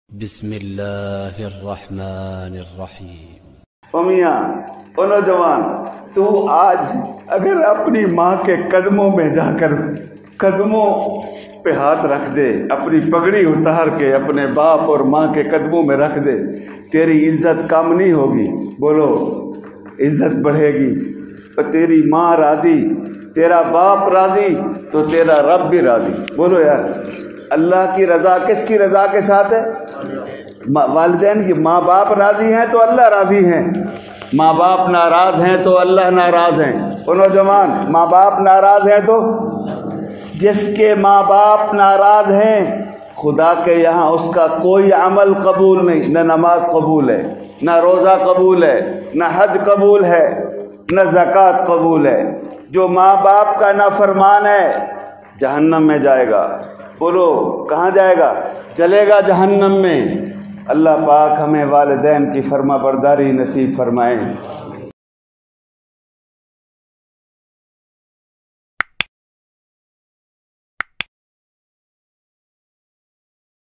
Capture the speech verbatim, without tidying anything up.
بسم اللہ الرحمن الرحیم۔ او میاں، او نوجوان، تو آج اگر اپنی ماں کے قدموں میں جا کر قدموں پہ ہاتھ رکھ دے، اپنی پگڑی اتار کے اپنے باپ اور ماں کے قدموں میں رکھ دے، تیری عزت کم نہیں ہوگی، بولو عزت بڑھے گی۔ اور تیری ماں راضی، تیرا باپ راضی تو تیرا رب بھی راضی۔ بولو یار، اللہ کی رضا کس کی رضا کے ساتھ ہے؟ والدین کی۔ ماں باپ راضی ہیں تو اللہ راضی ہیں، ماں باپ ناراض ہیں تو اللہ ناراض ہیں۔ او نوجوان، ماں باپ ناراض ہیں تو جس کے ماں باپ ناراض ہیں، خدا کے یہاں اس کا کوئی عمل قبول نہیں، نہ نماز قبول ہے، نہ روزہ قبول ہے، نہ حج قبول ہے، نہ زکوٰۃ قبول ہے۔ جو ماں باپ کا نافرمان ہے جہنم میں جائے گا۔ بولو کہاں جائے گا؟ چلے گا جہنم میں۔ اللہ پاک ہمیں والدین کی فرما برداری نصیب فرمائے۔